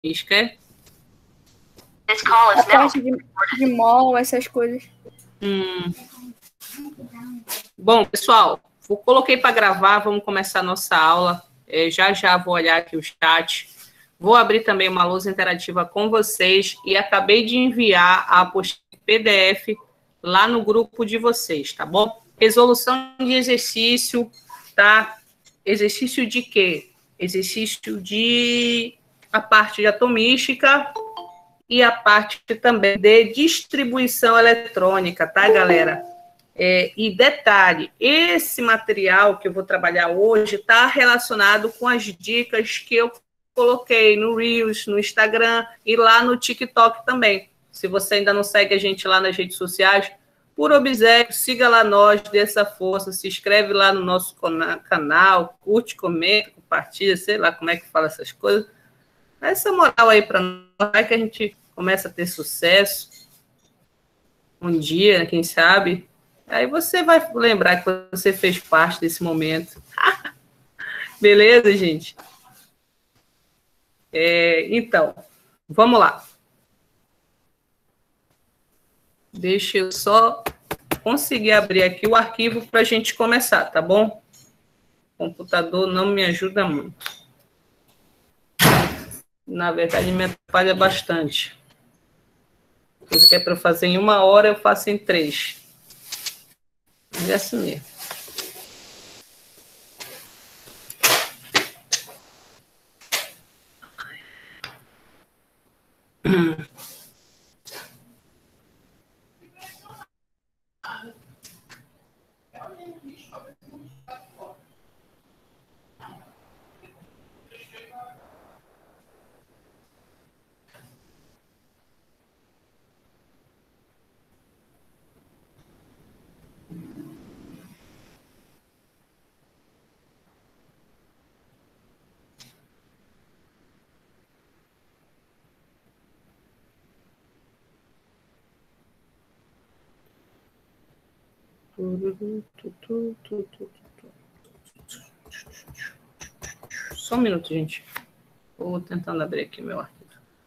Isca. A parte de mol, essas coisas. Bom, pessoal, coloquei para gravar, vamos começar a nossa aula. Já vou olhar aqui o chat. Vou abrir também uma lousa interativa com vocês e acabei de enviar a apostila PDF lá no grupo de vocês, tá bom? Resolução de exercício, tá? Exercício de quê? Exercício de a parte de atomística e a parte também de distribuição eletrônica, tá, galera? E detalhe, esse material que eu vou trabalhar hoje está relacionado com as dicas que eu coloquei no Reels, no Instagram e lá no TikTok também. Se você ainda não segue a gente lá nas redes sociais, por obséquio, siga lá nós, dê essa força, se inscreve lá no nosso canal, curte, comenta, compartilha, sei lá como é que fala essas coisas. Dá essa moral aí para nós, vai que a gente começa a ter sucesso um dia, quem sabe. Aí você vai lembrar que você fez parte desse momento. Beleza, gente? Então, vamos lá. Deixa eu só conseguir abrir aqui o arquivo para a gente começar, tá bom? O computador não me ajuda muito. Na verdade, me atrapalha bastante. Coisa que é para eu fazer em 1 hora, eu faço em 3. Mas é assim mesmo. Só um minuto, gente. Vou tentando abrir aqui meu arquivo.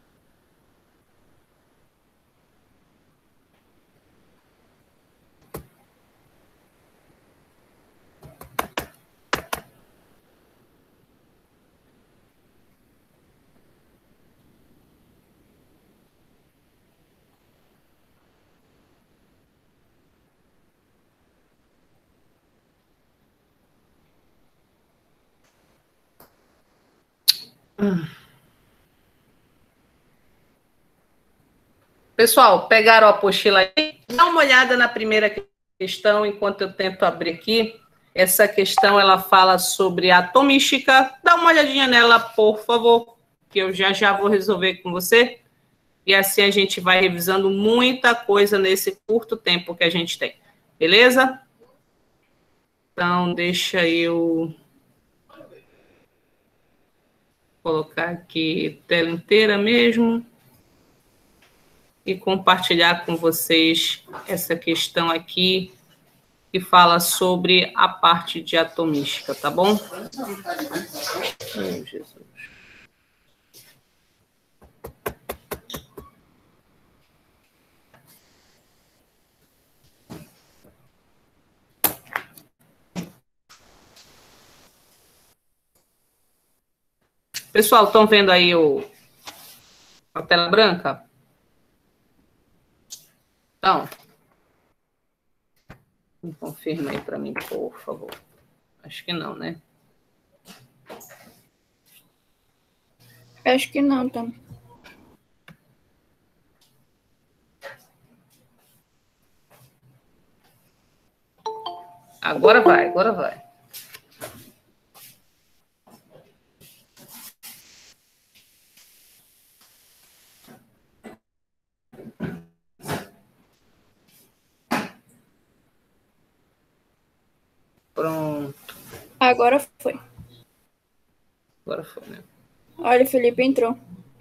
Pessoal, pegaram a apostila aí? Dá uma olhada na primeira questão enquanto eu tento abrir aqui. Essa questão, ela fala sobre a atomística. Dá uma olhadinha nela, por favor, que eu já vou resolver com você. E assim a gente vai revisando muita coisa nesse curto tempo que a gente tem. Beleza? Então, deixa eu colocar aqui tela inteira mesmo e compartilhar com vocês essa questão aqui que fala sobre a parte de atomística, tá bom? Oh, Jesus. Pessoal, estão vendo aí a tela branca? Então, confirma aí para mim, por favor. Acho que não, né? Acho que não, tá? Agora vai, agora vai. Pronto. Agora foi. Agora foi, né? Olha, o Felipe entrou.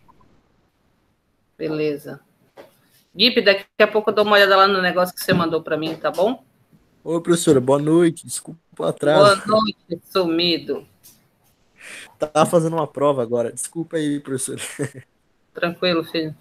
Beleza. Gui, daqui a pouco eu dou uma olhada lá no negócio que você mandou para mim, tá bom? Oi, professora, boa noite. Desculpa o atraso. Boa noite, sumido. Tava fazendo uma prova agora. Desculpa aí, professora. Tranquilo, filho?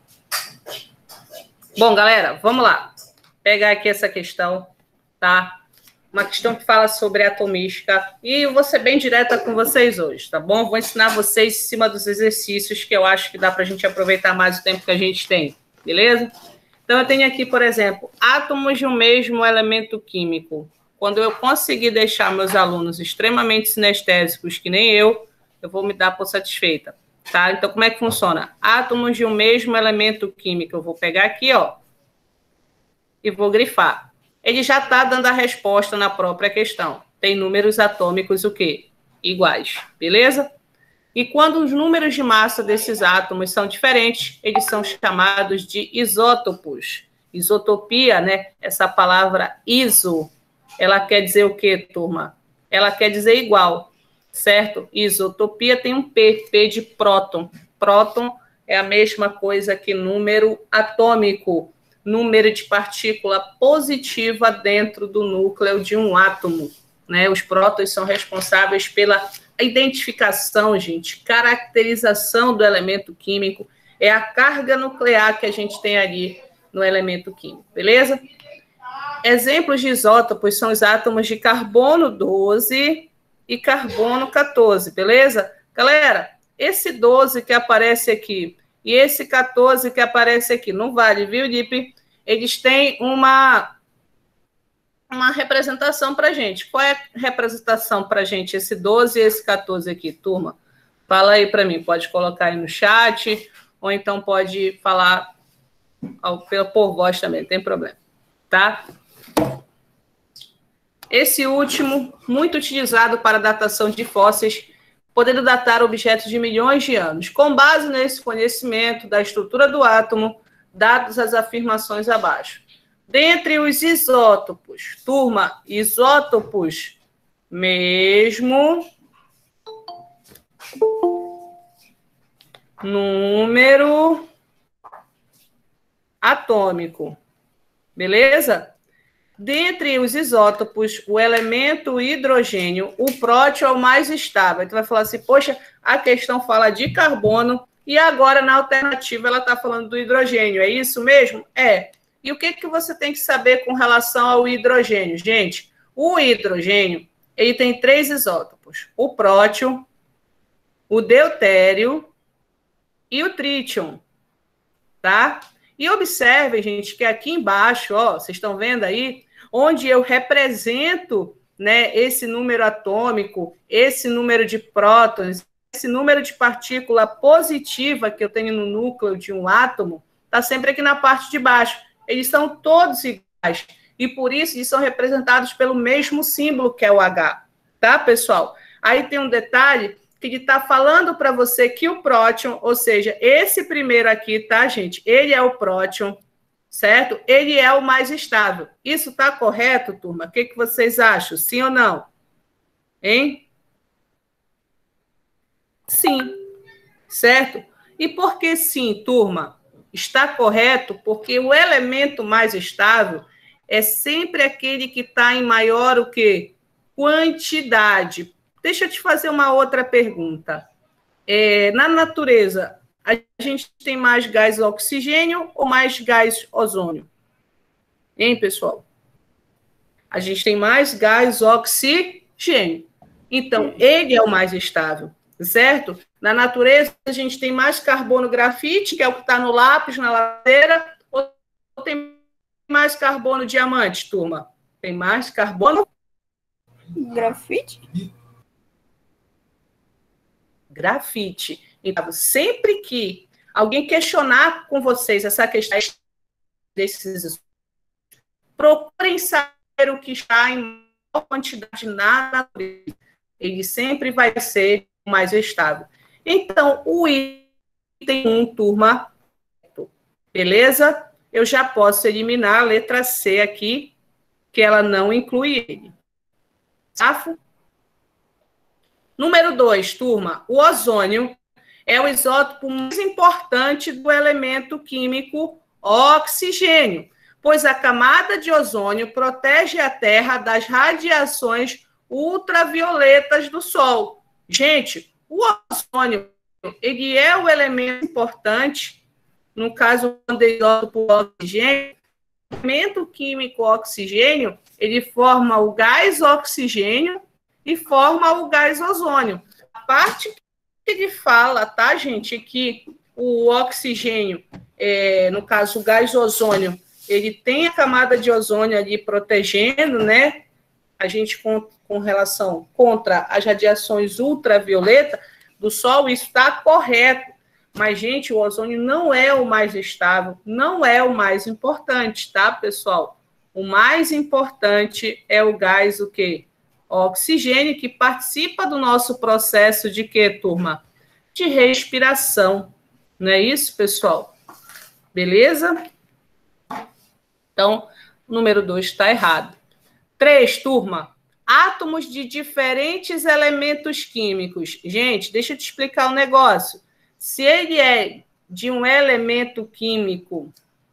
Bom, galera, vamos lá. Pegar aqui essa questão, tá? Uma questão que fala sobre atomística. E eu vou ser bem direta com vocês hoje, tá bom? Vou ensinar vocês em cima dos exercícios que eu acho que dá para a gente aproveitar mais o tempo que a gente tem, beleza? Então, eu tenho aqui, por exemplo, átomos de um mesmo elemento químico. Quando eu conseguir deixar meus alunos extremamente sinestésicos, que nem eu vou me dar por satisfeita, tá? Então, como é que funciona? Átomos de um mesmo elemento químico. Eu vou pegar aqui, ó, e vou grifar. Ele já está dando a resposta na própria questão. Tem números atômicos o quê? Iguais, beleza? E quando os números de massa desses átomos são diferentes, eles são chamados de isótopos. Isotopia, né? Essa palavra iso, ela quer dizer o quê, turma? Ela quer dizer igual, certo? Isotopia tem um P, P de próton. Próton é a mesma coisa que número atômico, número de partícula positiva dentro do núcleo de um átomo, né? Os prótons são responsáveis pela identificação, gente, caracterização do elemento químico, é a carga nuclear que a gente tem ali no elemento químico, beleza? Exemplos de isótopos são os átomos de carbono 12 e carbono 14, beleza? Galera, esse 12 que aparece aqui e esse 14 que aparece aqui, não vale, viu, Lipe? Eles têm uma representação para a gente. Qual é a representação para a gente, esse 12 e esse 14 aqui, turma? Fala aí para mim, pode colocar aí no chat, ou então pode falar por voz também, não tem problema, tá? Esse último, muito utilizado para datação de fósseis, podendo datar objetos de milhões de anos. Com base nesse conhecimento da estrutura do átomo, dadas as afirmações abaixo. Dentre os isótopos, turma, isótopos, mesmo número atômico, beleza? Dentre os isótopos, o elemento hidrogênio, o próton é o mais estável. Então, vai falar assim, poxa, a questão fala de carbono e agora, na alternativa, ela está falando do hidrogênio. É isso mesmo? É. E o que, que você tem que saber com relação ao hidrogênio? Gente, o hidrogênio, ele tem 3 isótopos. O próton, o deutério e o trítium, tá? E observem, gente, que aqui embaixo, ó, vocês estão vendo aí, onde eu represento, né, esse número atômico, esse número de prótons, esse número de partícula positiva que eu tenho no núcleo de um átomo, está sempre aqui na parte de baixo. Eles são todos iguais. E por isso eles são representados pelo mesmo símbolo, que é o H. Tá, pessoal? Aí tem um detalhe que ele está falando para você que o próton, ou seja, esse primeiro aqui, tá, gente? Ele é o próton, certo? Ele é o mais estável. Isso está correto, turma? O que, que vocês acham? Sim ou não? Hein? Sim. Certo? E por que sim, turma? Está correto porque o elemento mais estável é sempre aquele que está em maior o quê? Quantidade. Deixa eu te fazer uma outra pergunta. Na natureza, a gente tem mais gás oxigênio ou mais gás ozônio? Hein, pessoal? A gente tem mais gás oxigênio. Então, ele é o mais estável, certo? Na natureza, a gente tem mais carbono grafite, que é o que está no lápis, na ladeira, ou tem mais carbono diamante, turma? Tem mais carbono? Grafite? Grafite. Então, sempre que alguém questionar com vocês essa questão desses, procurem saber o que está em maior quantidade na natureza. Ele sempre vai ser mais estável. Então, o item 1, turma, beleza? Eu já posso eliminar a letra C aqui, que ela não inclui ele. Safo? Número 2, turma, o ozônio é o isótopo mais importante do elemento químico oxigênio, pois a camada de ozônio protege a Terra das radiações ultravioletas do Sol. Gente, o ozônio ele é o elemento importante, no caso, quando ele isola por oxigênio, o elemento químico oxigênio, ele forma o gás oxigênio e forma o gás ozônio. A parte que ele fala, tá, gente, que o oxigênio, no caso, o gás ozônio, ele tem a camada de ozônio ali protegendo, né, a gente com relação contra as radiações ultravioleta do Sol, isso está correto. Mas, gente, o ozônio não é o mais estável, não é o mais importante, tá, pessoal? O mais importante é o gás, o quê? O oxigênio, que participa do nosso processo de quê, turma? De respiração. Não é isso, pessoal? Beleza? Então, o número 2 está errado. 3, turma. Átomos de diferentes elementos químicos. Gente, deixa eu te explicar um negócio. Se ele é de um elemento químico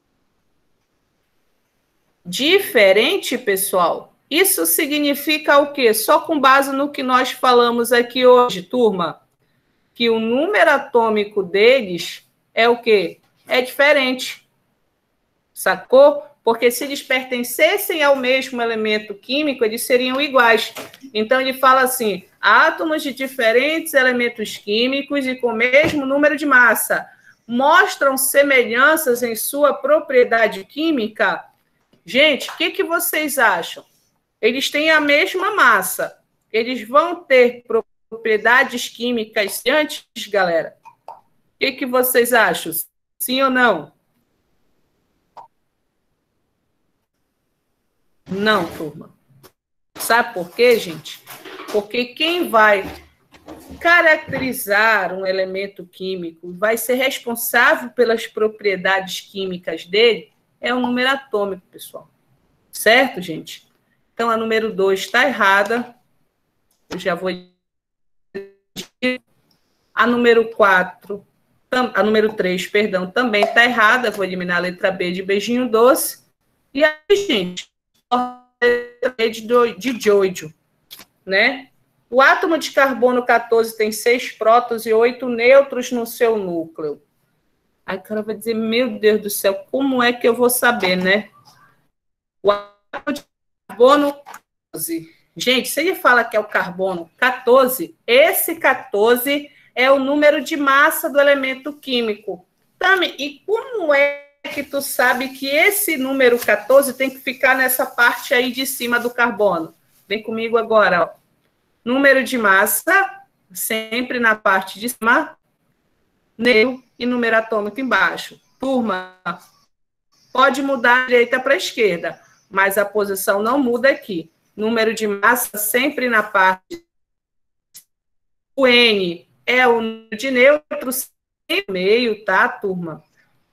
diferente, pessoal, isso significa o quê? Só com base no que nós falamos aqui hoje, turma, que o número atômico deles é o quê? É diferente. Sacou? Porque se eles pertencessem ao mesmo elemento químico, eles seriam iguais. Então, ele fala assim, átomos de diferentes elementos químicos e com o mesmo número de massa mostram semelhanças em sua propriedade química? Gente, o que vocês acham? Eles têm a mesma massa. Eles vão ter propriedades químicas semelhantes, galera? O que vocês acham? Sim ou não? Não, turma. Sabe por quê, gente? Porque quem vai caracterizar um elemento químico, vai ser responsável pelas propriedades químicas dele, é o número atômico, pessoal. Certo, gente? Então, a número 2 está errada. Eu já vou... A número 4... A número 3, perdão, também está errada. Vou eliminar a letra B de beijinho doce. E aí, gente... de Jojo, né? O átomo de carbono 14 tem 6 prótons e 8 nêutrons no seu núcleo. Aí o cara vai dizer, meu Deus do céu, como é que eu vou saber, né? O átomo de carbono 14. Gente, se ele fala que é o carbono 14, esse 14 é o número de massa do elemento químico. Tami, e como é que tu sabe que esse número 14 tem que ficar nessa parte aí de cima do carbono? Vem comigo agora, ó. Número de massa, sempre na parte de cima, e número atômico embaixo. Turma, pode mudar da direita para a esquerda, mas a posição não muda aqui. Número de massa sempre na parte. O N é o número de nêutrons em meio, tá, turma?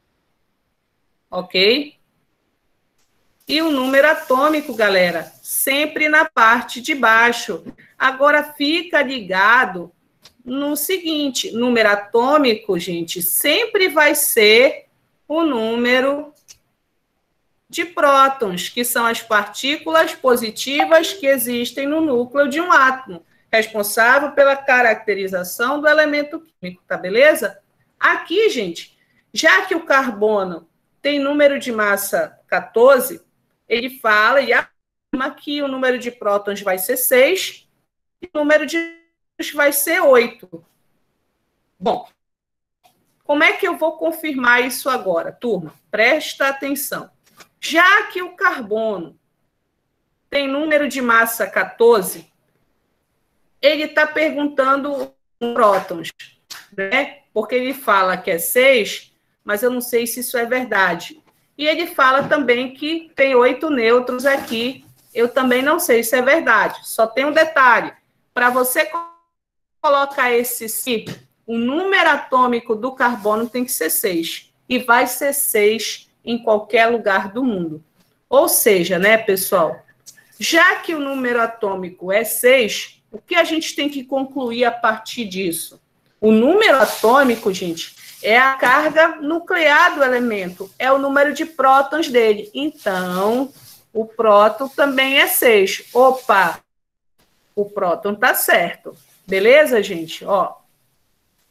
Ok? E o número atômico, galera, sempre na parte de baixo. Agora, fica ligado no seguinte, número atômico, gente, sempre vai ser o número de prótons, que são as partículas positivas que existem no núcleo de um átomo, responsável pela caracterização do elemento químico, tá beleza? Aqui, gente, já que o carbono tem número de massa 14, ele fala e afirma que o número de prótons vai ser 6 e o número de nêutrons vai ser 8. Bom, como é que eu vou confirmar isso agora, turma? Presta atenção. Já que o carbono tem número de massa 14, ele está perguntando prótons, né? Porque ele fala que é 6, mas eu não sei se isso é verdade. E ele fala também que tem 8 nêutrons aqui. Eu também não sei se é verdade. Só tem um detalhe. Para você colocar esse si, o número atômico do carbono tem que ser 6. E vai ser 6 em qualquer lugar do mundo. Ou seja, né, pessoal? Já que o número atômico é 6, o que a gente tem que concluir a partir disso? O número atômico, gente, é a carga nuclear do elemento, é o número de prótons dele. Então, o próton também é 6. Opa! O próton tá certo. Beleza, gente? Ó.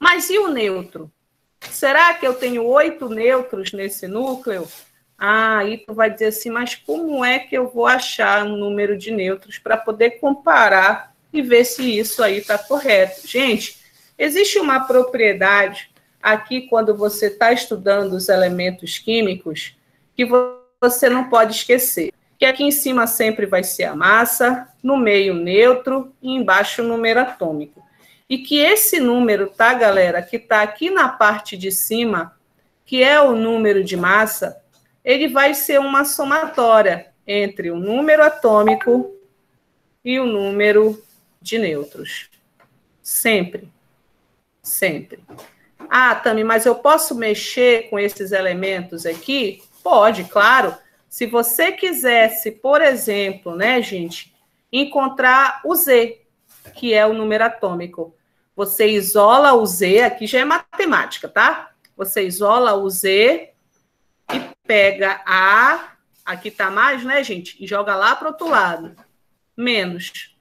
Mas e o neutro? Será que eu tenho 8 nêutrons nesse núcleo? Ah, aí tu vai dizer assim, mas como é que eu vou achar um número de nêutrons para poder comparar e ver se isso aí está correto? Gente, existe uma propriedade aqui quando você está estudando os elementos químicos que você não pode esquecer, que aqui em cima sempre vai ser a massa, no meio o nêutron e embaixo o número atômico. E que esse número, tá, galera, que está aqui na parte de cima, que é o número de massa, ele vai ser uma somatória entre o número atômico e o número de nêutrons. Sempre. Sempre. Ah, Tami, mas eu posso mexer com esses elementos aqui? Pode, claro. Se você quisesse, por exemplo, né, gente, encontrar o Z, que é o número atômico. Você isola o Z, aqui já é matemática, tá? Você isola o Z e pega a, aqui tá mais, né, gente? E joga lá para o outro lado. Menos.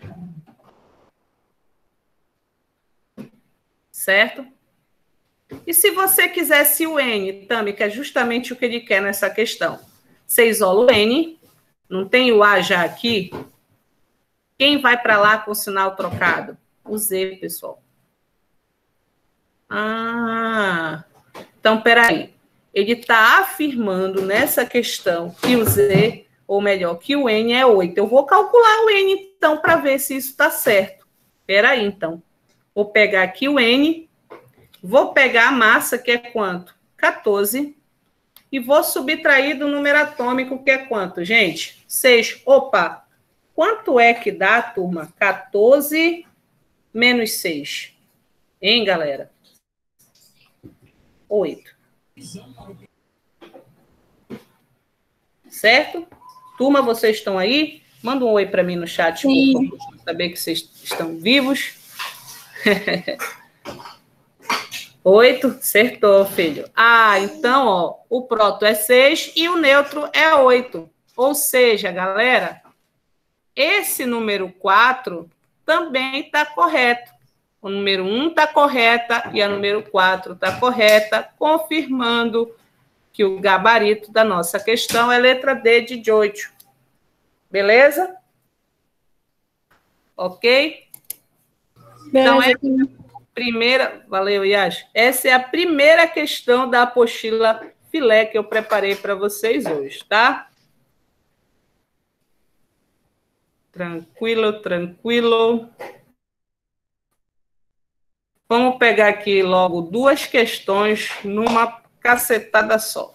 Certo? E se você quisesse o N, Tami, que é justamente o que ele quer nessa questão? Você isola o N, não tem o A já aqui? Quem vai para lá com o sinal trocado? O Z, pessoal. Ah, então, peraí. Ele está afirmando nessa questão que o Z, ou melhor, que o N é 8. Eu vou calcular o N, então, para ver se isso está certo. Peraí, então. Vou pegar aqui o N, vou pegar a massa, que é quanto? 14. E vou subtrair do número atômico, que é quanto, gente? 6. Opa! Quanto é que dá, turma? 14 menos 6. Hein, galera? 8. Certo? Turma, vocês estão aí? Manda um oi para mim no chat, por favor, para saber que vocês estão vivos. 8, acertou, filho. Ah, então, ó, o próton é 6 e o neutro é 8. Ou seja, galera, esse número 4 também está correto. O número 1 está correta e a número 4 está correta, confirmando que o gabarito da nossa questão é letra D de Jojo. Beleza? Ok? Então, Beleza. primeira, valeu, Yas. Essa é a primeira questão da apostila filé que eu preparei para vocês hoje, tá? Tranquilo, tranquilo. Vamos pegar aqui logo 2 questões numa cacetada só.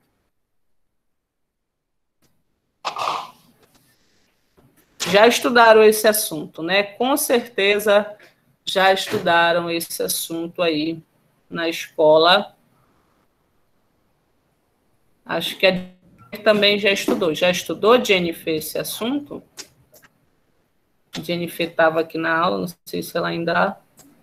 Já estudaram esse assunto, né? Com certeza já estudaram esse assunto aí na escola. Acho que a Jennifer também já estudou. Já estudou, Jennifer, esse assunto? Jennifer estava aqui na aula, não sei se ela ainda...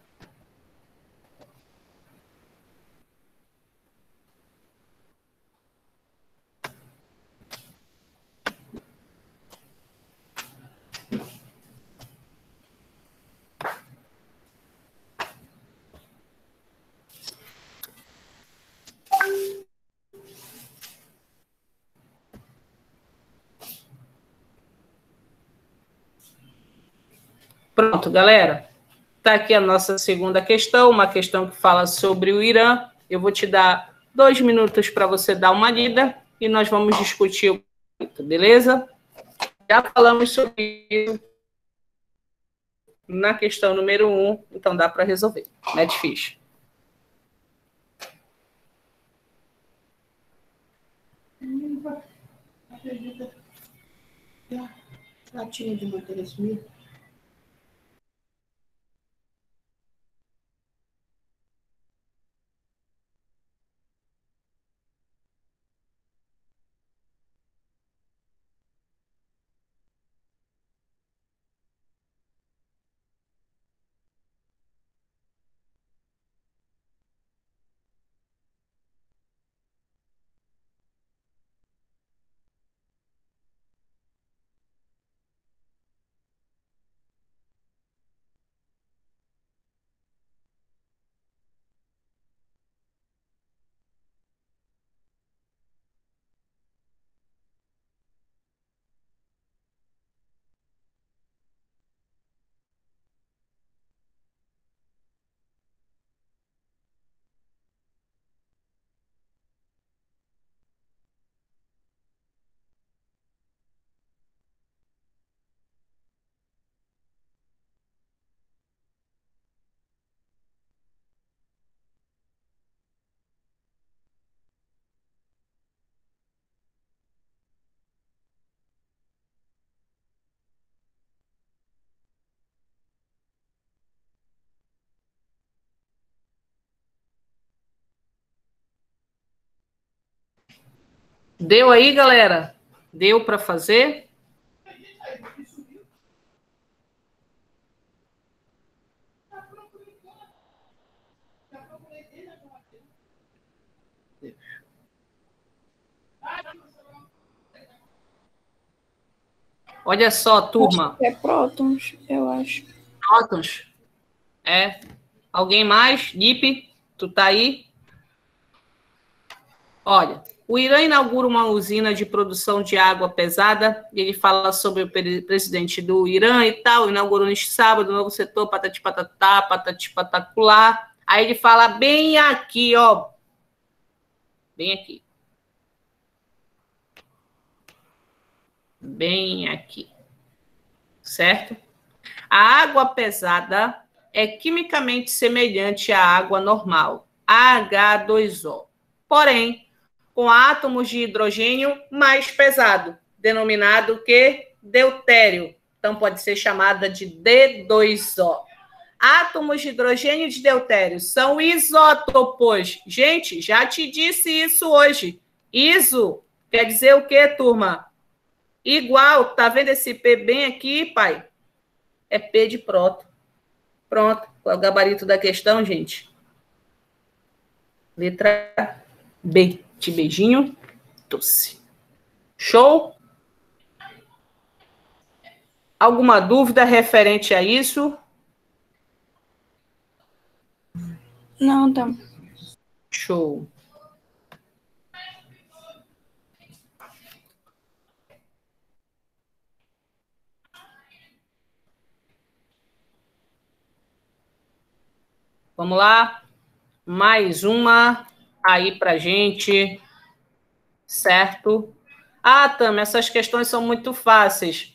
Pronto, galera. Está aqui a nossa segunda questão, uma questão que fala sobre o Irã. Eu vou te dar 2 minutos para você dar uma lida e nós vamos discutir, beleza? Já falamos sobre isso na questão número 1, então dá para resolver. Não é difícil. Latinha de manteiga sumida. Deu aí, galera? Deu para fazer? Olha só, turma. É prótons, eu acho. Prótons. É. Alguém mais? Lipe, tu tá aí? Olha, o Irã inaugura uma usina de produção de água pesada. Ele fala sobre o presidente do Irã e tal. Inaugurou neste sábado, novo setor, patati patatá, patati pataculá. Aí ele fala bem aqui, ó. Bem aqui. Bem aqui. Certo? A água pesada é quimicamente semelhante à água normal, H2O. Porém, com átomos de hidrogênio mais pesado, denominado que deutério. Então, pode ser chamada de D2O. Átomos de hidrogênio e de deutério são isótopos. Gente, já te disse isso hoje. Iso quer dizer o quê, turma? Igual. Tá vendo esse P bem aqui, pai? É P de próton. Pronto. Qual é o gabarito da questão, gente? Letra B. De beijinho, doce. Show? Alguma dúvida referente a isso? Não, tá. Show. Vamos lá? Mais uma aí pra gente. Certo? Ah, Tami, essas questões são muito fáceis.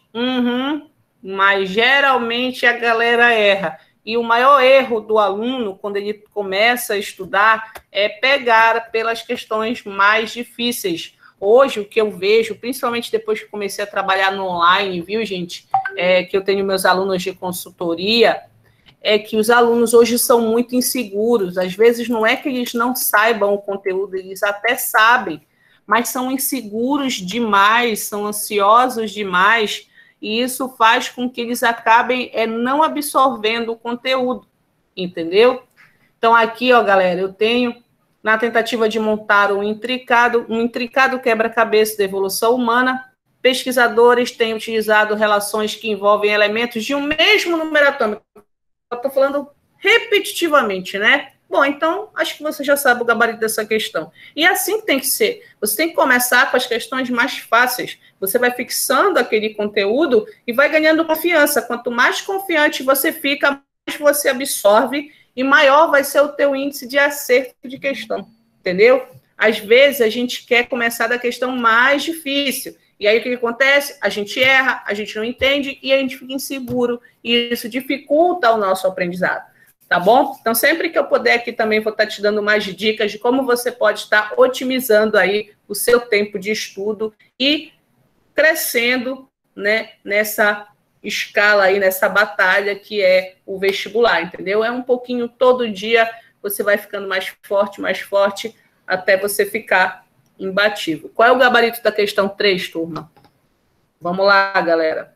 Mas geralmente a galera erra. E o maior erro do aluno, quando ele começa a estudar, é pegar pelas questões mais difíceis. Hoje, o que eu vejo, principalmente depois que comecei a trabalhar no online, viu, gente? Que eu tenho meus alunos de consultoria, é que os alunos hoje são muito inseguros. Às vezes não é que eles não saibam o conteúdo, eles até sabem, mas são inseguros demais, são ansiosos demais, e isso faz com que eles acabem não absorvendo o conteúdo, entendeu? Então, aqui, ó, galera, eu tenho, na tentativa de montar um intricado quebra-cabeça da evolução humana, pesquisadores têm utilizado relações que envolvem elementos de um mesmo número atômico. Eu estou falando repetitivamente, né? Bom, então, acho que você já sabe o gabarito dessa questão. E é assim que tem que ser. Você tem que começar com as questões mais fáceis. Você vai fixando aquele conteúdo e vai ganhando confiança. Quanto mais confiante você fica, mais você absorve e maior vai ser o teu índice de acerto de questão. Entendeu? Às vezes, a gente quer começar da questão mais difícil. E aí, o que acontece? A gente erra, a gente não entende e a gente fica inseguro. E isso dificulta o nosso aprendizado. Tá bom? Então, sempre que eu puder aqui também vou estar te dando mais dicas de como você pode estar otimizando aí o seu tempo de estudo e crescendo, né, nessa escala aí, nessa batalha que é o vestibular, entendeu? É um pouquinho todo dia, você vai ficando mais forte, até você ficar imbatível. Qual é o gabarito da questão 3, turma? Vamos lá, galera.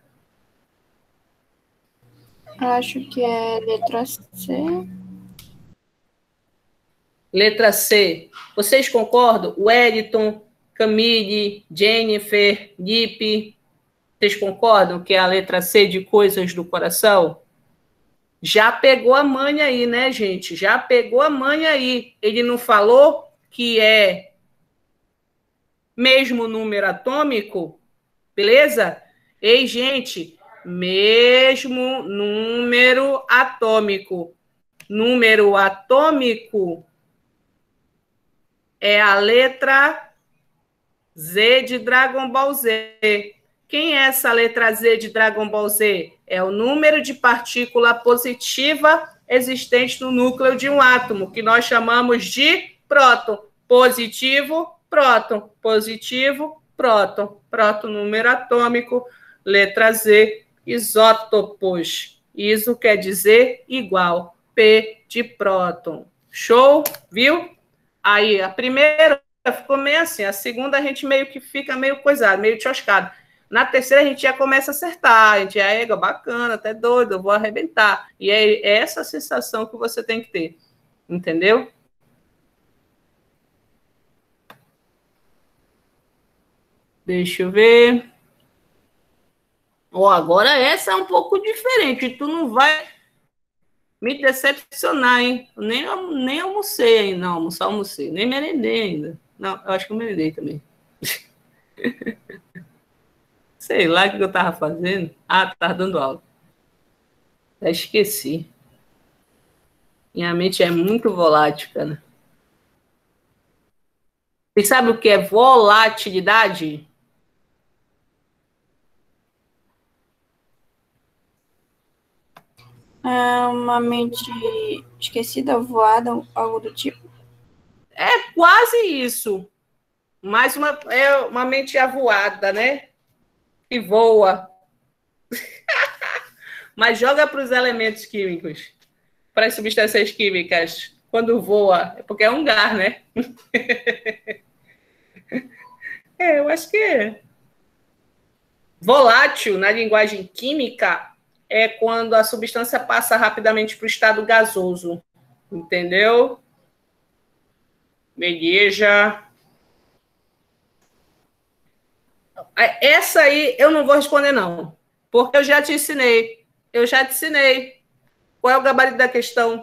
Acho que é letra C. Letra C. Vocês concordam? Wellington, Camille, Jennifer, Lipe. Vocês concordam que é a letra C de coisas do coração? Já pegou a manha aí, né, gente? Já pegou a manha aí. Ele não falou que é mesmo número atômico? Beleza? Ei, gente, mesmo número atômico. Número atômico é a letra Z de Dragon Ball Z. Quem é essa letra Z de Dragon Ball Z? É o número de partícula positiva existente no núcleo de um átomo, que nós chamamos de próton. Positivo, próton. Positivo, próton. Próton, número atômico. Letra Z, isótopos. Iso quer dizer igual. P de próton. Show? Viu? Aí, a primeira ficou meio assim. A segunda a gente meio que fica meio coisado, meio choscado. Na terceira a gente já começa a acertar, a gente já é bacana, até doido, eu vou arrebentar. E é essa sensação que você tem que ter, entendeu? Deixa eu ver. Agora essa é um pouco diferente, tu não vai me decepcionar, hein? Nem almocei ainda, não, almocei, nem merendei ainda. Não, eu acho que eu merendei também. Sei lá o que eu tava fazendo. Tava dando aula. Já esqueci. Minha mente é muito volátil, cara. E sabe o que é volatilidade? É uma mente esquecida, voada, algo do tipo. É quase isso. Mas é uma mente avoada, né? Que voa. Mas joga para os elementos químicos, para as substâncias químicas. Quando voa, é porque é um gás, né? Eu acho que é. Volátil, na linguagem química, é quando a substância passa rapidamente para o estado gasoso. Entendeu? Beleza. Essa aí eu não vou responder, não. Porque eu já te ensinei. Qual é o gabarito da questão?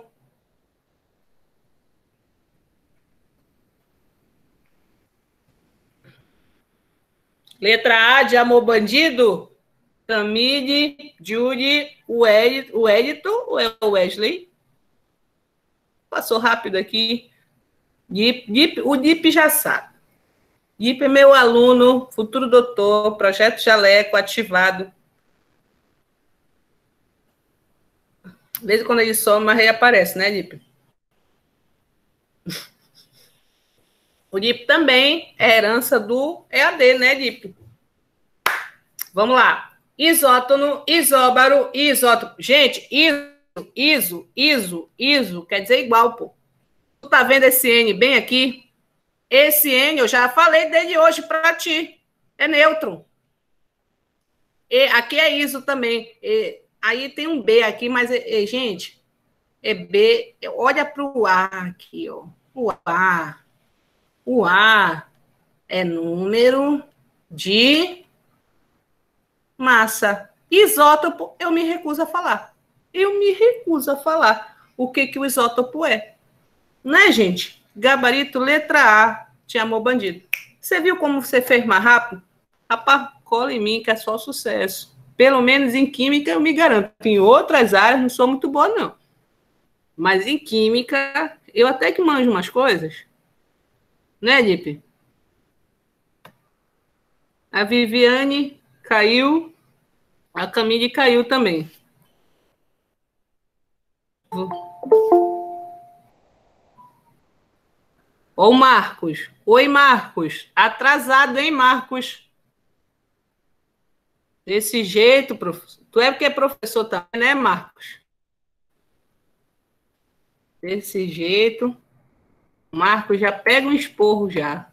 Letra A, de amor bandido. Tamide, Judy, o Edito, ou é o Wesley? Passou rápido aqui. O Dip já sabe. Dip é meu aluno, futuro doutor, projeto Jaleco ativado. De vez em quando ele some, mas reaparece, né, Dip? O Dip também é herança do EAD, né, Dip? Vamos lá. Isótono, isóbaro e isótopo. Gente, iso quer dizer igual, pô. Tu tá vendo esse N bem aqui? Esse N eu já falei desde hoje para ti. É nêutron. E aqui é iso também. Aí tem um B aqui, mas, gente, é B. Olha para o A aqui, ó. O A. O A é número de massa. Isótopo, eu me recuso a falar. O que o isótopo é. Né, gente? Gabarito, letra A, te amou bandido. Você viu como você fez mais rápido? Rapaz, cola em mim que é só sucesso. Pelo menos em química eu me garanto. Em outras áreas não sou muito boa, não. Mas em química, eu até que manjo umas coisas. Né, Lipe? A Viviane caiu. A Camille caiu também. Ô, Marcos. Oi, Marcos. Atrasado, hein, Marcos? Desse jeito, professor. Tu é porque é professor também, né, Marcos? Desse jeito. Marcos já pega um esporro já.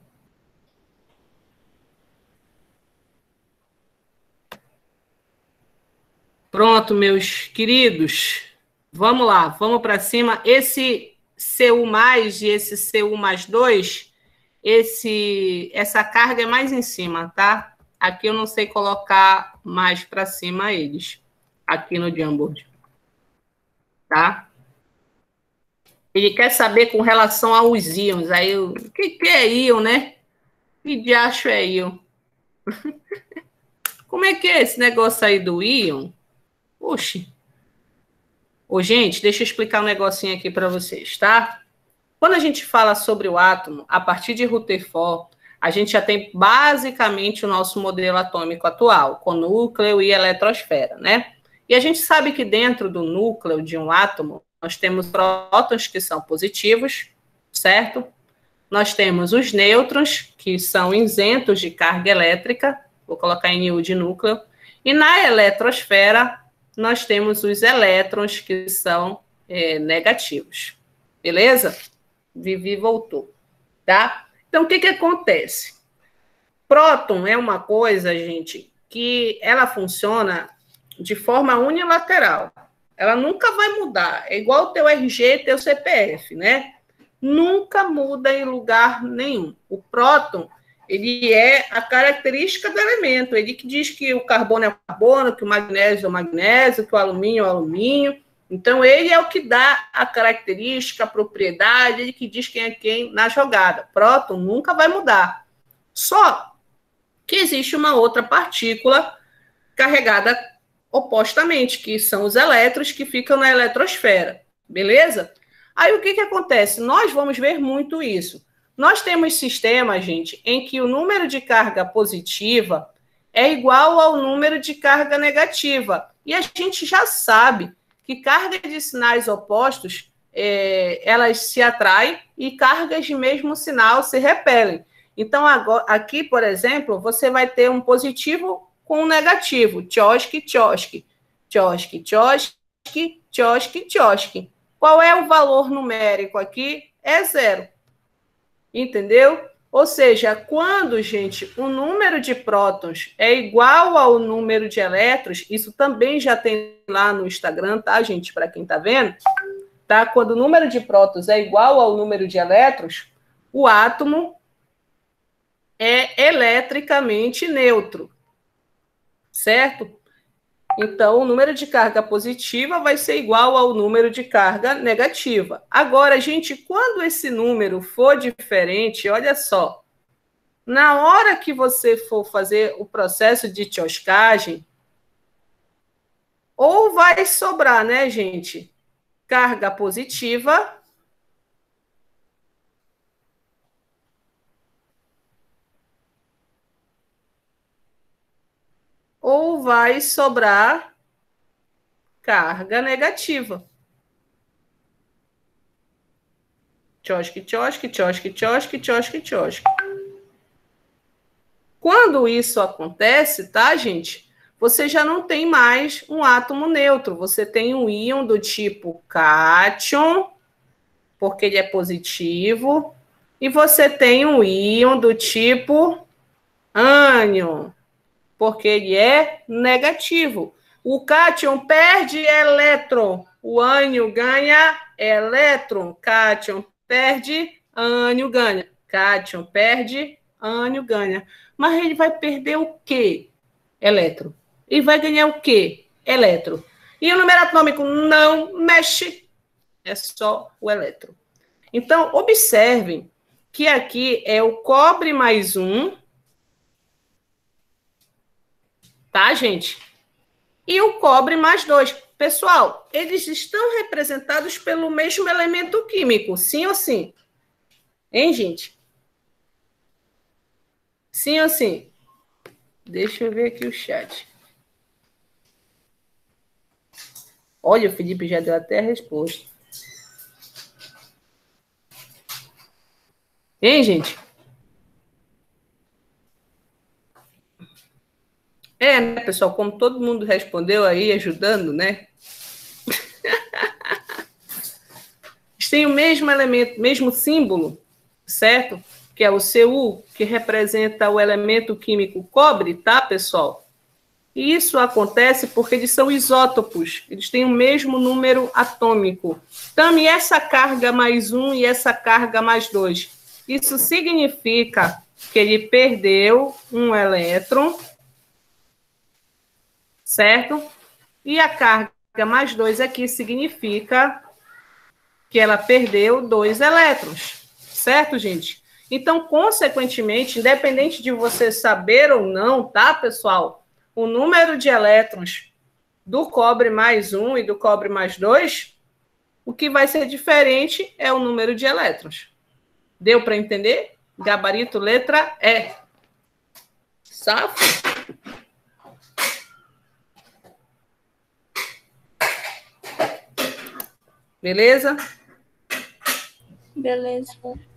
Pronto, meus queridos. Vamos lá, vamos para cima. Esse CU+, e esse CU+2, essa carga é mais em cima, tá? Aqui eu não sei colocar mais para cima eles. Aqui no Jamboard. Tá? Ele quer saber com relação aos íons. Aí, o que é íon, né? Que diacho é íon? Como é que é esse negócio aí do íon? Oxi. Ô, gente, deixa eu explicar um negocinho aqui para vocês, tá? Quando a gente fala sobre o átomo, a partir de Rutherford, a gente já tem basicamente o nosso modelo atômico atual, com núcleo e eletrosfera, né? E a gente sabe que dentro do núcleo de um átomo, nós temos prótons que são positivos, certo? Nós temos os nêutrons, que são isentos de carga elétrica, vou colocar em NU de núcleo, e na eletrosfera, nós temos os elétrons, que são negativos. Beleza? Vivi voltou, tá? Então, o que acontece? Próton é uma coisa, gente, que ela funciona de forma unilateral. Ela nunca vai mudar. É igual o teu RG, teu CPF, né? Nunca muda em lugar nenhum. O próton, ele é a característica do elemento. Ele que diz que o carbono é o carbono, que o magnésio é o magnésio, que o alumínio é o alumínio. Então, ele é o que dá a característica, a propriedade, ele que diz quem é quem na jogada. Próton nunca vai mudar. Só que existe uma outra partícula carregada opostamente, que são os elétrons que ficam na eletrosfera. Beleza? Aí, o que acontece? Nós vamos ver muito isso. Nós temos sistemas, gente, em que o número de carga positiva é igual ao número de carga negativa. E a gente já sabe que cargas de sinais opostos, elas se atraem e cargas de mesmo sinal se repelem. Então, agora, aqui, por exemplo, você vai ter um positivo com um negativo. Tchosque, tchosque. Tchosque, tchosque, tchosque, tchosque. Qual é o valor numérico aqui? É 0. Entendeu? Ou seja, quando, gente, o número de prótons é igual ao número de elétrons, isso também já tem lá no Instagram, tá, gente? Para quem tá vendo, tá? Quando o número de prótons é igual ao número de elétrons, o átomo é eletricamente neutro, certo? Então, o número de carga positiva vai ser igual ao número de carga negativa. Agora, gente, quando esse número for diferente, olha só, na hora que você for fazer o processo de tchoscagem, ou vai sobrar, né, gente, carga positiva, ou vai sobrar carga negativa. Tchosque, tchosque, tchosque, tchosque, tchosque, tchosque. Quando isso acontece, tá, gente? Você já não tem mais um átomo neutro. Você tem um íon do tipo cátion, porque ele é positivo, e você tem um íon do tipo ânion, porque ele é negativo. O cátion perde elétron, o ânion ganha elétron. Cátion perde, ânion ganha. Cátion perde, ânion ganha. Mas ele vai perder o quê? Elétron. E vai ganhar o quê? Elétron. E o número atômico não mexe, é só o elétron. Então, observem que aqui é o cobre mais 1, tá, gente? E o cobre mais 2. Pessoal, eles estão representados pelo mesmo elemento químico, sim ou sim? Hein, gente? Sim ou sim? Deixa eu ver aqui o chat. Olha, o Felipe já deu até a resposta. Hein, gente? Né, pessoal? Como todo mundo respondeu aí, ajudando, né? Eles têm o mesmo elemento, mesmo símbolo, certo? Que é o Cu, que representa o elemento químico cobre, tá, pessoal? E isso acontece porque eles são isótopos, eles têm o mesmo número atômico. Então, e essa carga mais 1 e essa carga mais 2? Isso significa que ele perdeu um elétron, certo? E a carga mais 2 aqui significa que ela perdeu 2 elétrons, certo, gente? Então, consequentemente, independente de você saber ou não, tá, pessoal? O número de elétrons do cobre mais 1 e do cobre mais 2, o que vai ser diferente é o número de elétrons. Deu para entender? Gabarito, letra E. Safo? Beleza? Beleza.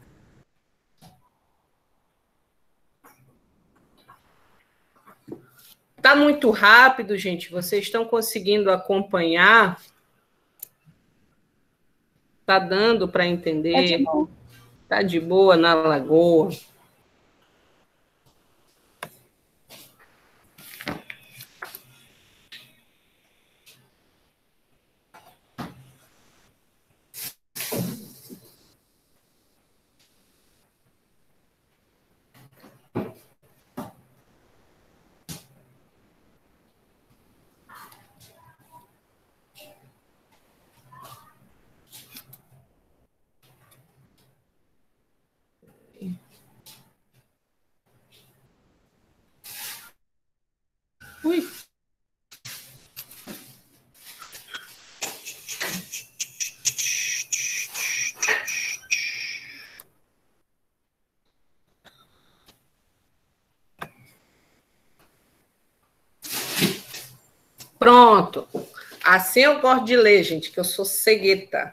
Tá muito rápido, gente. Vocês estão conseguindo acompanhar? Tá dando para entender? Tá de boa. Tá de boa na lagoa. Ui. Pronto. Assim eu gosto de ler, gente, que eu sou cegueta.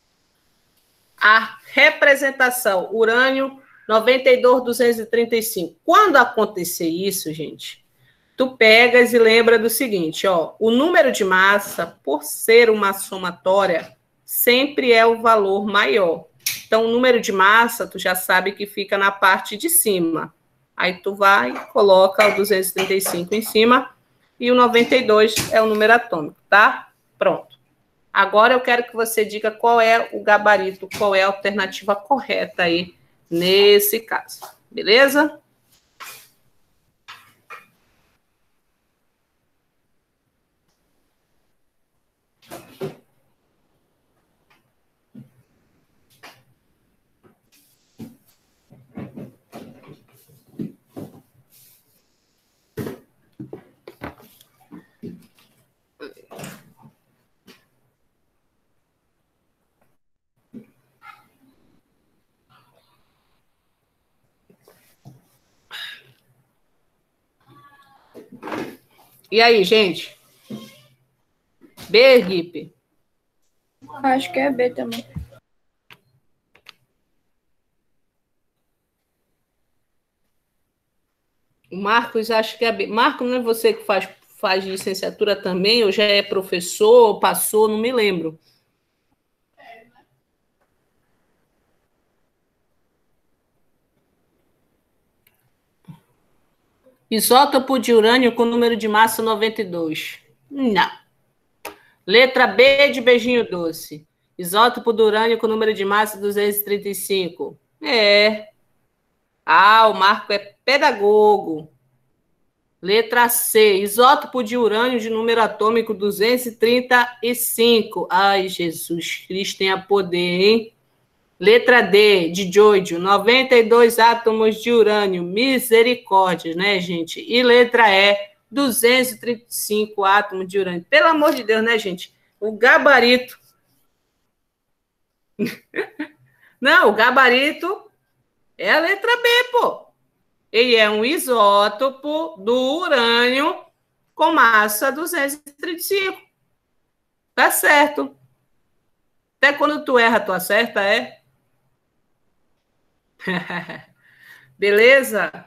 A representação, urânio 92,235. Quando acontecer isso, gente, tu pegas e lembra do seguinte, ó, o número de massa, por ser uma somatória, sempre é o valor maior. Então, o número de massa, tu já sabe que fica na parte de cima. Aí tu vai e coloca o 235 em cima e o 92 é o número atômico, tá? Pronto. Agora eu quero que você diga qual é o gabarito, qual é a alternativa correta aí nesse caso. Beleza? E aí, gente? B, Gip? Acho que é B também. O Marcos, acho que é B. Marcos, não é você que faz licenciatura também? Ou já é professor, ou passou, não me lembro. Isótopo de urânio com número de massa 92. Não. Letra B de beijinho doce. Isótopo do urânio com número de massa 235. É. Ah, o Marco é pedagogo. Letra C. Isótopo de urânio de número atômico 235. Ai, Jesus Cristo, tenha poder, hein? Letra D, de Jojo, 92 átomos de urânio. Misericórdia, né, gente? E letra E, 235 átomos de urânio. Pelo amor de Deus, né, gente? O gabarito... Não, o gabarito é a letra B, pô. Ele é um isótopo do urânio com massa 235. Tá certo. Até quando tu erra, tu acerta, é? Beleza?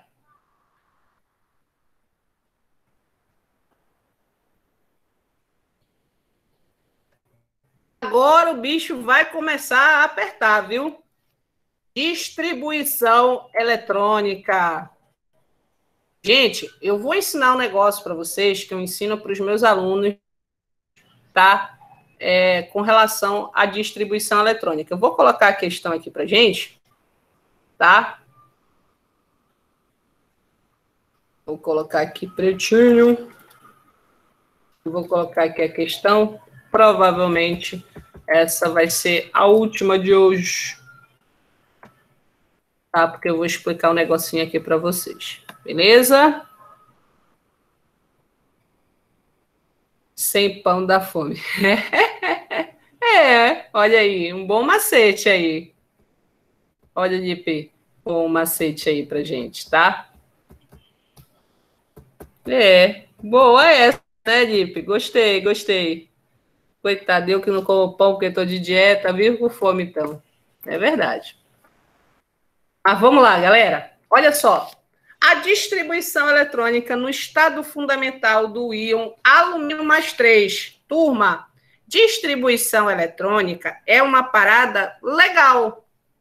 Agora o bicho vai começar a apertar, viu? Distribuição eletrônica. Gente, eu vou ensinar um negócio para vocês que eu ensino para os meus alunos, tá? Com relação à distribuição eletrônica. Eu vou colocar a questão aqui para gente, tá? Vou colocar aqui pretinho. Vou colocar aqui a questão. Provavelmente essa vai ser a última de hoje. Tá? Porque eu vou explicar um negocinho aqui para vocês. Beleza? Sem pão da fome. Olha aí, um bom macete aí. Olha, Lipe, um bom macete aí pra gente, tá? Boa essa, né, Lipe? Gostei, gostei. Coitado, eu que não como pão porque tô de dieta, vivo com fome, então. É verdade. Mas vamos lá, galera. Olha só. A distribuição eletrônica no estado fundamental do íon alumínio mais 3. Turma, distribuição eletrônica é uma parada legal.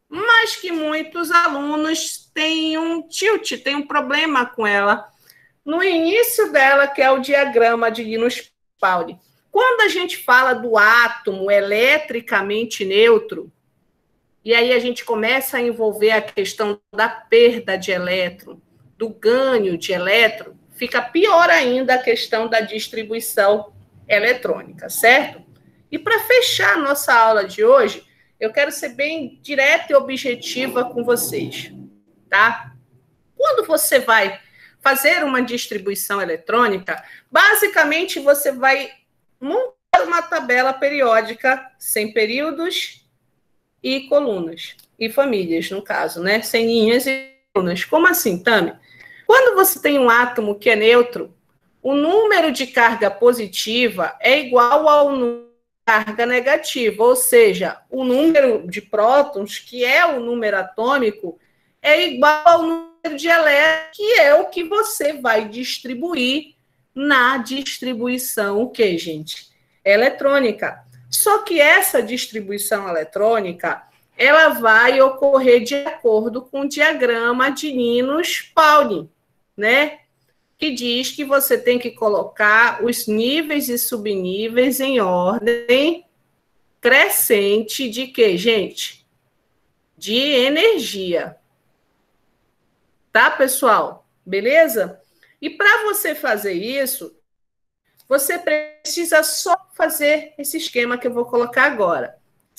mas que muitos alunos têm um tilt, têm um problema com ela. No início dela, que é o diagrama de Linus-Pauling. Quando a gente fala do átomo eletricamente neutro, e aí a gente começa a envolver a questão da perda de elétron, do ganho de elétron, fica pior ainda a questão da distribuição eletrônica, certo? E para fechar a nossa aula de hoje, eu quero ser bem direta e objetiva com vocês, tá? Quando você vai fazer uma distribuição eletrônica, basicamente você vai montar uma tabela periódica sem períodos e colunas, e famílias, no caso, né? Sem linhas e colunas. Como assim, Tami? Quando você tem um átomo que é neutro, o número de carga positiva é igual ao número de carga negativa, ou seja, o número de prótons, que é o número atômico, é igual ao número de elétrons, que é o que você vai distribuir na distribuição, o quê, gente? Eletrônica. Só que essa distribuição eletrônica, ela vai ocorrer de acordo com o diagrama de Linus-Pauling, né? Que diz que você tem que colocar os níveis e subníveis em ordem crescente de quê, gente? De energia. Tá, pessoal? Beleza? E para você fazer isso, você precisa só fazer esse esquema que eu vou colocar agora.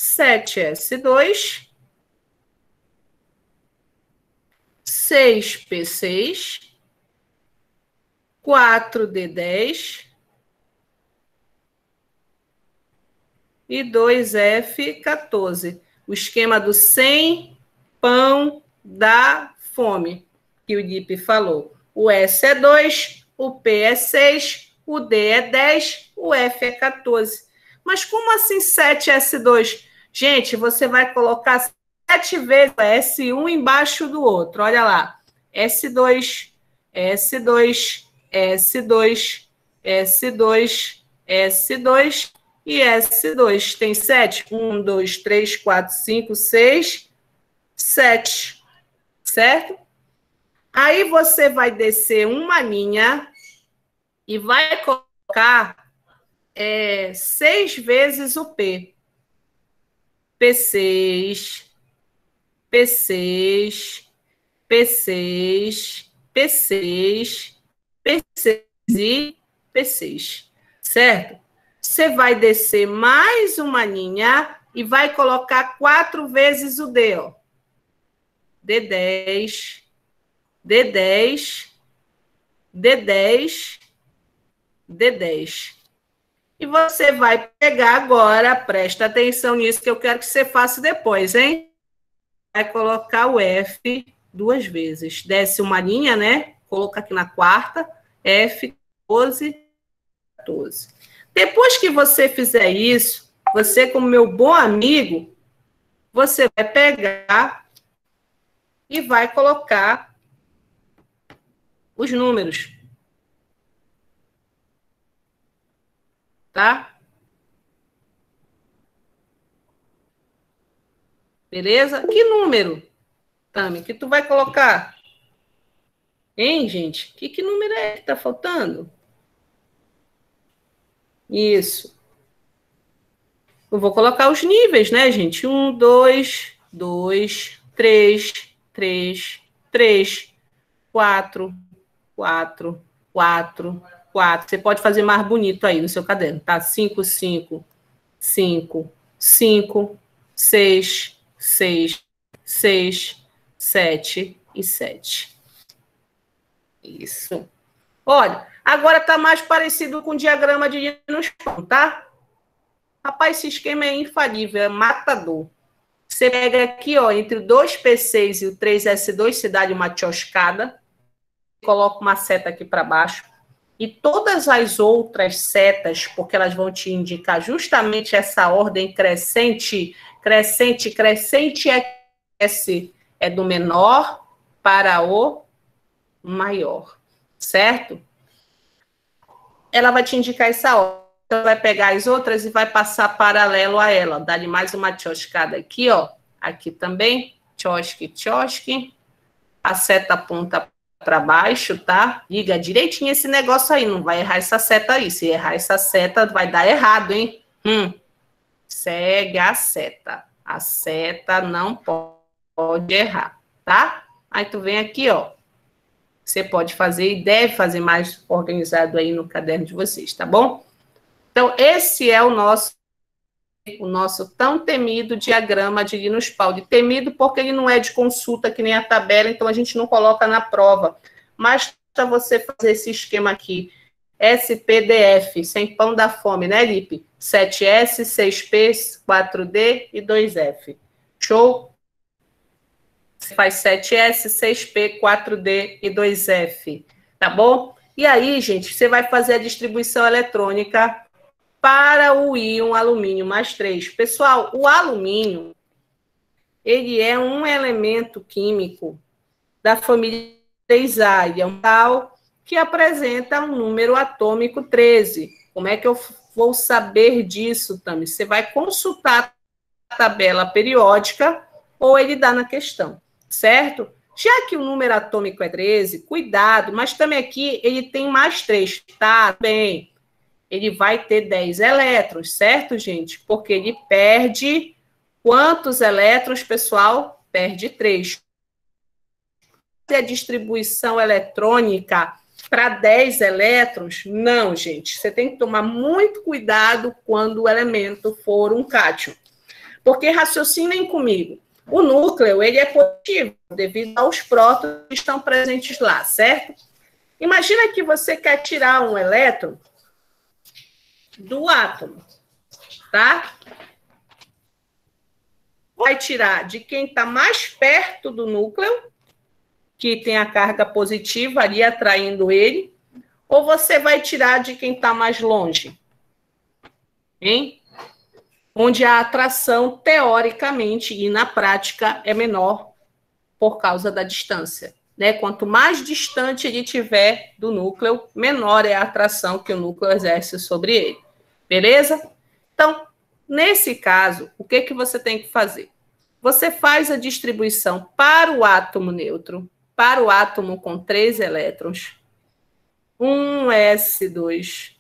7S2, 6P6, 4D10 e 2F14. O esquema do sem pão da fome, que o Dip falou. O S é 2, o P é 6, o D é 10, o F é 14. Mas como assim 7S2? Gente, você vai colocar 7 vezes S1 embaixo do outro. Olha lá. S2, S2, S2, S2, S2 e S2. Tem 7? 1, 2, 3, 4, 5, 6, 7. Certo? Aí você vai descer uma linha e vai colocar 6 vezes o P. P6, P6, P6, P6, P6 e P6, certo? Você vai descer mais uma linha e vai colocar 4 vezes o D, ó. D10, D10, D10, D10. E você vai pegar agora, presta atenção nisso que eu quero que você faça depois, hein? Vai colocar o F 2 vezes. Desce uma linha, né? Coloca aqui na quarta, F 12, 14. Depois que você fizer isso, você, como meu bom amigo, você vai pegar e vai colocar os números. Tá? Beleza? Que número, Tami, que tu vai colocar? Hein, gente? Que número é que tá faltando? Isso. Eu vou colocar os níveis, né, gente? 1, 2, 2, 3, 3, 3, 4, 4, 4, 4. Você pode fazer mais bonito aí no seu caderno, tá? 5, 5, 5, 5, 6, 6, 6, 7 e 7. Isso. Olha, agora tá mais parecido com o diagrama de Linus-Pauling, tá? Rapaz, esse esquema é infalível, é matador. Você pega aqui, ó, entre o 2P6 e o 3S2, você dá uma tchoscada, coloca uma seta aqui para baixo, e todas as outras setas, porque elas vão te indicar justamente essa ordem crescente, crescente, crescente, é do menor para o maior, certo? Ela vai te indicar essa ordem. Você vai pegar as outras e vai passar paralelo a ela. Dá-lhe mais uma tchoscada aqui, ó. Aqui também. tchosque, tchosque. A seta aponta para baixo, tá? Liga direitinho esse negócio aí, não vai errar essa seta aí. Se errar essa seta, vai dar errado, hein? Segue a seta. A seta não pode errar, tá? Aí tu vem aqui, ó. Você pode fazer e deve fazer mais organizado aí no caderno de vocês, tá bom? Então, esse é o nosso tão temido diagrama de Linus Pauling. Temido porque ele não é de consulta, que nem a tabela, então a gente não coloca na prova. Mas para você fazer esse esquema aqui, SPDF, sem pão da fome, né, Lipe? 7S, 6P, 4D e 2F. Show? Você faz 7S, 6P, 4D e 2F, tá bom? E aí, gente, você vai fazer a distribuição eletrônica para o íon alumínio mais 3. Pessoal, o alumínio, ele é um elemento químico da família 3A, e é um tal que apresenta um número atômico 13. Como é que eu vou saber disso, Tami? Você vai consultar a tabela periódica ou ele dá na questão, certo? Já que o número atômico é 13, cuidado, mas também aqui ele tem mais 3, tá? Bem, ele vai ter 10 elétrons, certo, gente? Porque ele perde quantos elétrons, pessoal? Perde 3. A distribuição eletrônica para 10 elétrons? Não, gente. Você tem que tomar muito cuidado quando o elemento for um cátion. Porque raciocinem comigo. O núcleo, ele é positivo devido aos prótons que estão presentes lá, certo? Imagina que você quer tirar um elétron do átomo, tá? Vai tirar de quem está mais perto do núcleo, que tem a carga positiva ali atraindo ele, ou você vai tirar de quem está mais longe? Hein? Onde a atração, teoricamente e na prática, é menor por causa da distância, né? Quanto mais distante ele tiver do núcleo, menor é a atração que o núcleo exerce sobre ele. Beleza? Então, nesse caso, o que você tem que fazer? Você faz a distribuição para o átomo neutro, para o átomo com 3 elétrons, 1s2,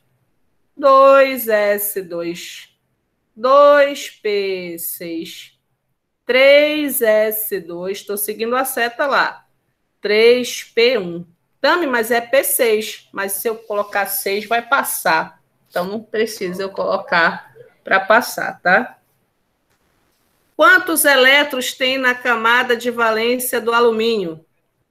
2s2, 2p6, 3s2, estou seguindo a seta lá, 3p1. Tami, mas é p6, mas se eu colocar 6 vai passar. Então, não precisa eu colocar para passar, tá? Quantos elétrons tem na camada de valência do alumínio?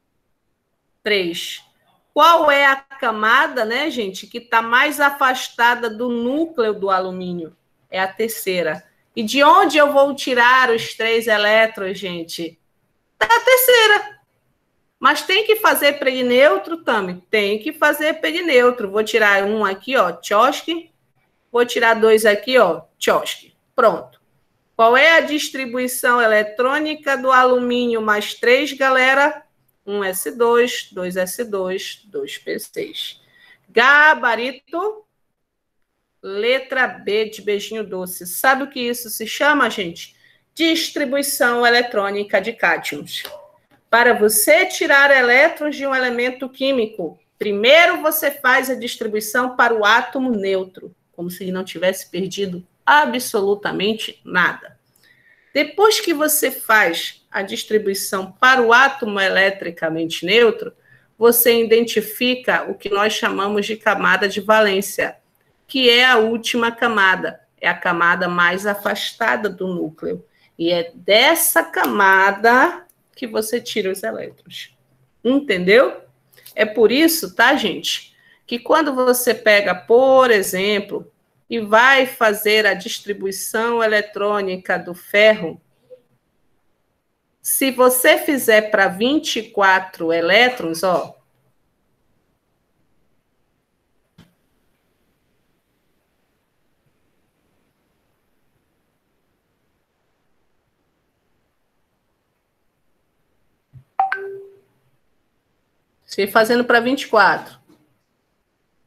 3. Qual é a camada, né, gente, que está mais afastada do núcleo do alumínio? É a terceira. E de onde eu vou tirar os 3 elétrons, gente? Da terceira. Mas tem que fazer perineutro, Tami? Tem que fazer perineutro. Vou tirar um aqui, ó, tchosque. Vou tirar 2 aqui, ó, tchosque. Pronto. Qual é a distribuição eletrônica do alumínio mais 3, galera? 1s2, 2s2, 2p6. Gabarito, letra B de beijinho doce. Sabe o que isso se chama, gente? Distribuição eletrônica de cátions. Para você tirar elétrons de um elemento químico, primeiro você faz a distribuição para o átomo neutro, como se ele não tivesse perdido absolutamente nada. Depois que você faz a distribuição para o átomo eletricamente neutro, você identifica o que nós chamamos de camada de valência, que é a última camada, é a camada mais afastada do núcleo. E é dessa camada que você tira os elétrons. Entendeu? É por isso, tá, gente, que quando você pega, por exemplo, e vai fazer a distribuição eletrônica do ferro, se você fizer para 24 elétrons, ó, se fazendo para 24.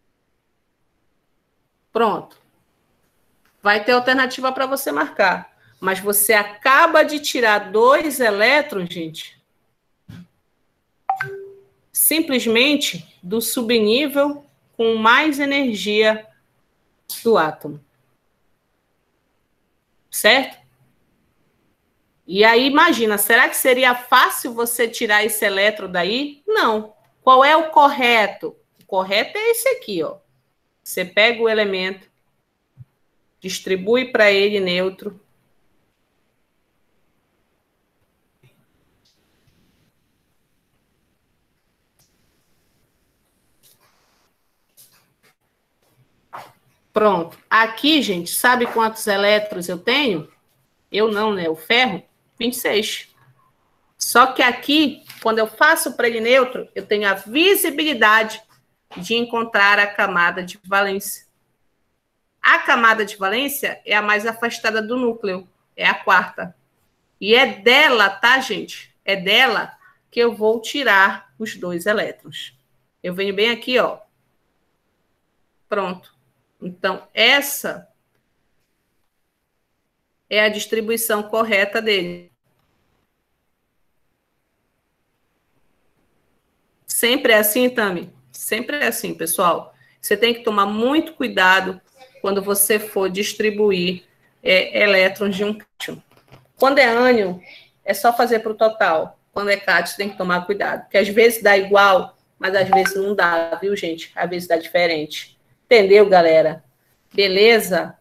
Pronto. Vai ter alternativa para você marcar. Mas você acaba de tirar 2 elétrons, gente, simplesmente do subnível com mais energia do átomo. Certo? E aí, imagina, será que seria fácil você tirar esse elétron daí? Não. Qual é o correto? O correto é esse aqui, ó. Você pega o elemento, distribui para ele neutro. Pronto. Aqui, gente, sabe quantos elétrons eu tenho? Eu não, né? O ferro, 26. Só que aqui, quando eu faço para ele neutro, eu tenho a visibilidade de encontrar a camada de valência. A camada de valência é a mais afastada do núcleo, é a 4ª. E é dela, tá, gente? É dela que eu vou tirar os 2 elétrons. Eu venho bem aqui, ó. Pronto. Então, essa é a distribuição correta dele. Sempre é assim, Tami? Sempre é assim, pessoal. Você tem que tomar muito cuidado quando você for distribuir elétrons de um cátion. Quando é ânion, é só fazer para o total. Quando é cátion, você tem que tomar cuidado. Porque às vezes dá igual, mas às vezes não dá, viu, gente? Às vezes dá diferente. Entendeu, galera? Beleza?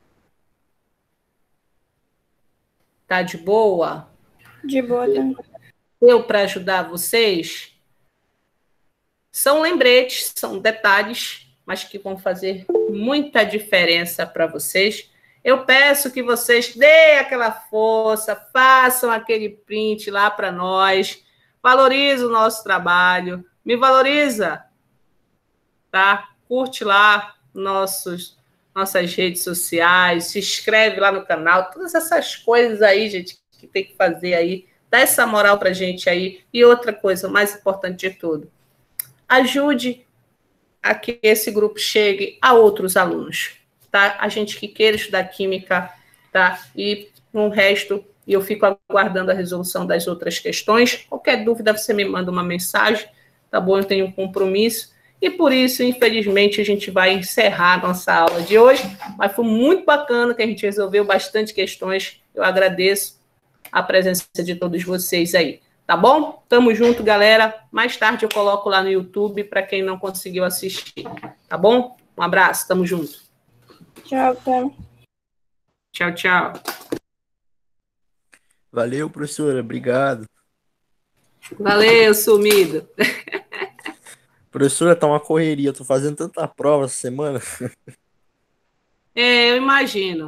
Tá de boa? De boa também. Eu, para ajudar vocês, são lembretes, são detalhes, mas que vão fazer muita diferença para vocês. Eu peço que vocês deem aquela força, façam aquele print lá para nós, valorize o nosso trabalho, me valoriza, tá? Curte lá nossas redes sociais, se inscreve lá no canal, todas essas coisas aí, gente, que tem que fazer aí, dá essa moral pra gente aí. E outra coisa, o mais importante de tudo, ajude a que esse grupo chegue a outros alunos, tá? A gente que queira estudar química, tá? E no resto, eu fico aguardando a resolução das outras questões. Qualquer dúvida, você me manda uma mensagem, tá bom? Eu tenho um compromisso. E por isso, infelizmente, a gente vai encerrar a nossa aula de hoje. Mas foi muito bacana que a gente resolveu bastante questões. Eu agradeço a presença de todos vocês aí. Tá bom? Tamo junto, galera. Mais tarde eu coloco lá no YouTube para quem não conseguiu assistir. Tá bom? Um abraço, tamo junto. Tchau, tá? Tchau, tchau. Valeu, professora. Obrigado. Valeu, sumido. Professora, tá uma correria. Eu tô fazendo tanta prova essa semana. Eu imagino.